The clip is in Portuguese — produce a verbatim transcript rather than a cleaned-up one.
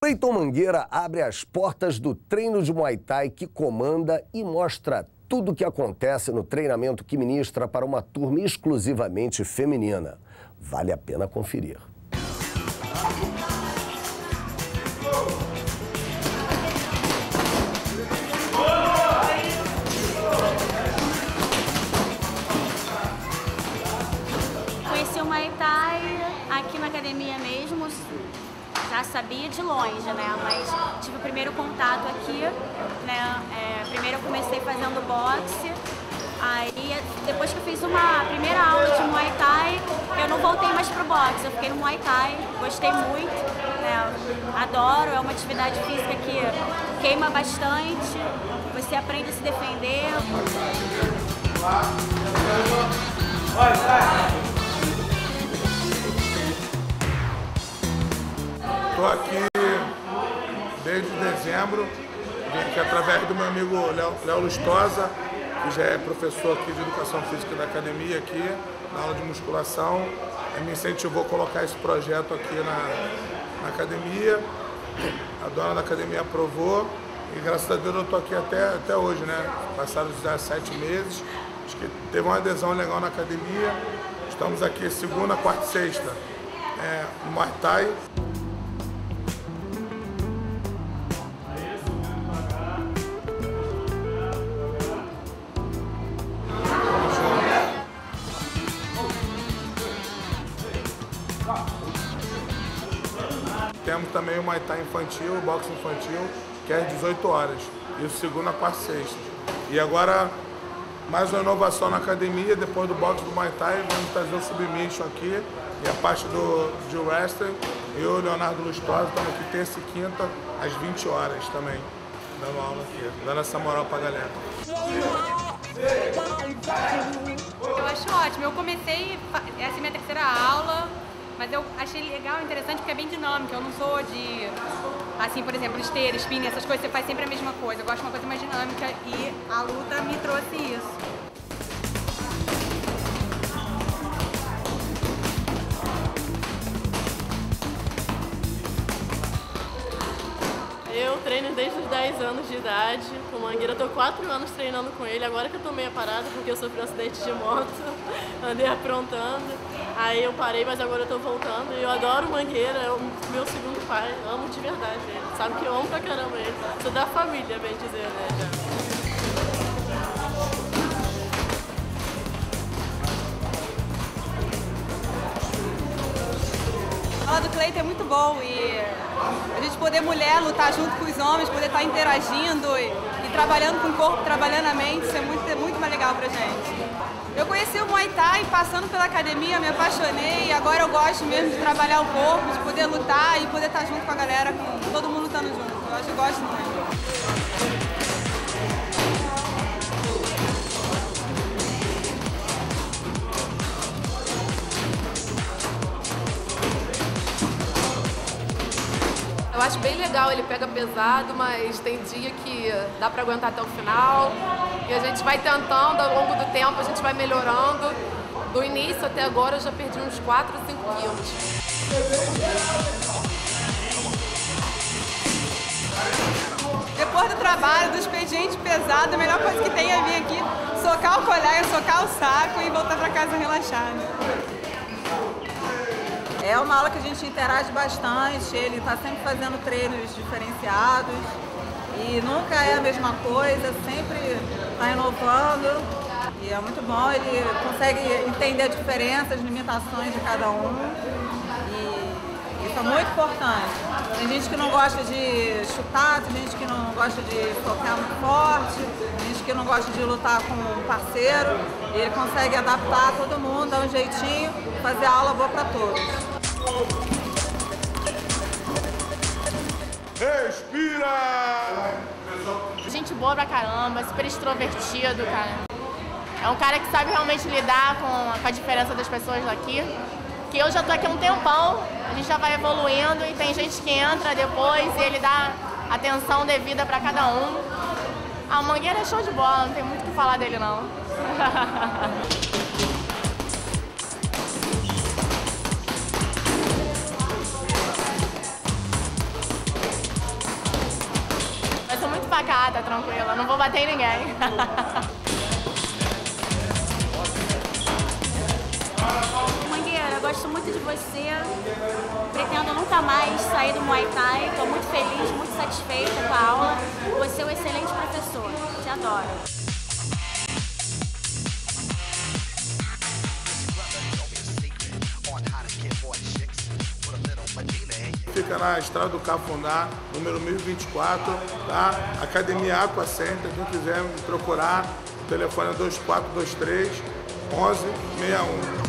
Cleiton Mangueira abre as portas do treino de Muay Thai que comanda e mostra tudo o que acontece no treinamento que ministra para uma turma exclusivamente feminina. Vale a pena conferir. Conheci o Muay Thai aqui na academia mesmo. Já sabia de longe, né? Mas tive o primeiro contato aqui, né? É, primeiro eu comecei fazendo boxe, aí depois que eu fiz uma primeira aula de Muay Thai, eu não voltei mais pro boxe, eu fiquei no Muay Thai, gostei muito, né? Adoro, é uma atividade física que queima bastante, você aprende a se defender. Estou aqui desde dezembro, vim aqui através do meu amigo Léo Lustosa, que já é professor aqui de Educação Física da academia, aqui, na aula de musculação. Ele me incentivou a colocar esse projeto aqui na, na academia. A dona da academia aprovou e, graças a Deus, eu estou aqui até, até hoje, né? Passaram os dezessete meses, acho que teve uma adesão legal na academia. Estamos aqui segunda, quarta e sexta, é, no Muay Thai. Temos também o Muay Thai infantil, o boxe infantil, que é às dezoito horas. Isso segunda, quarta e sexta. E agora, mais uma inovação na academia, depois do boxe do Muay Thai, vamos trazer o submission aqui e a parte do, de wrestling. Eu e o Leonardo Lustosa estamos aqui terça e quinta, às vinte horas também, dando aula aqui, dando essa moral pra galera. Eu acho ótimo. Eu comecei, essa é a minha terceira aula, mas eu achei legal, interessante, porque é bem dinâmico. Eu não sou de, assim, por exemplo, esteira, spinning, essas coisas, você faz sempre a mesma coisa. Eu gosto de uma coisa mais dinâmica e a luta me trouxe isso. Eu treino desde os dez anos de idade com o Mangueira, eu tô quatro anos treinando com ele, agora que eu tô meio parada porque eu sofri um acidente de moto, andei aprontando, aí eu parei, mas agora eu tô voltando e eu adoro o Mangueira, é o meu segundo pai, amo de verdade ele, sabe que eu amo pra caramba ele, sou da família, bem dizer, né, já. A aula do Cleiton é muito bom e a gente poder mulher lutar junto com os homens, poder estar interagindo e, e trabalhando com o corpo, trabalhando a mente, isso é muito, é muito mais legal pra gente. Eu conheci o Muay Thai passando pela academia, me apaixonei e agora eu gosto mesmo de trabalhar o corpo, de poder lutar e poder estar junto com a galera, com todo mundo lutando junto. Eu acho que gosto muito. Eu acho bem legal, ele pega pesado, mas tem dia que dá pra aguentar até o final. E a gente vai tentando, ao longo do tempo, a gente vai melhorando. Do início até agora eu já perdi uns quatro, cinco quilos. Depois do trabalho, do expediente pesado, a melhor coisa que tem é vir aqui, socar o colega, socar o saco e voltar pra casa relaxado. É uma aula que a gente interage bastante, ele está sempre fazendo treinos diferenciados e nunca é a mesma coisa, sempre está inovando e é muito bom, ele consegue entender a diferença, as limitações de cada um e isso é muito importante. Tem gente que não gosta de chutar, tem gente que não gosta de focar muito forte, tem gente que não gosta de lutar com um parceiro e ele consegue adaptar todo mundo, dar um jeitinho, fazer a aula boa para todos. Respira! Gente boa pra caramba, super extrovertido, cara. É um cara que sabe realmente lidar com a, com a diferença das pessoas daqui. Que eu já tô aqui há um tempão, a gente já vai evoluindo e tem gente que entra depois e ele dá atenção devida pra cada um. Ah, o Mangueira é show de bola, não tem muito o que falar dele não. pacata, tranquila, não vou bater em ninguém. Mangueira, eu gosto muito de você. Pretendo nunca mais sair do Muay Thai. Estou muito feliz, muito satisfeita com a aula. Você é um excelente professor. Te adoro. Fica na Estrada do Cafundá, número mil e vinte e quatro, tá? Academia Aqua Center, quem quiser me procurar, o telefone é dois quatro dois três, onze sessenta e um.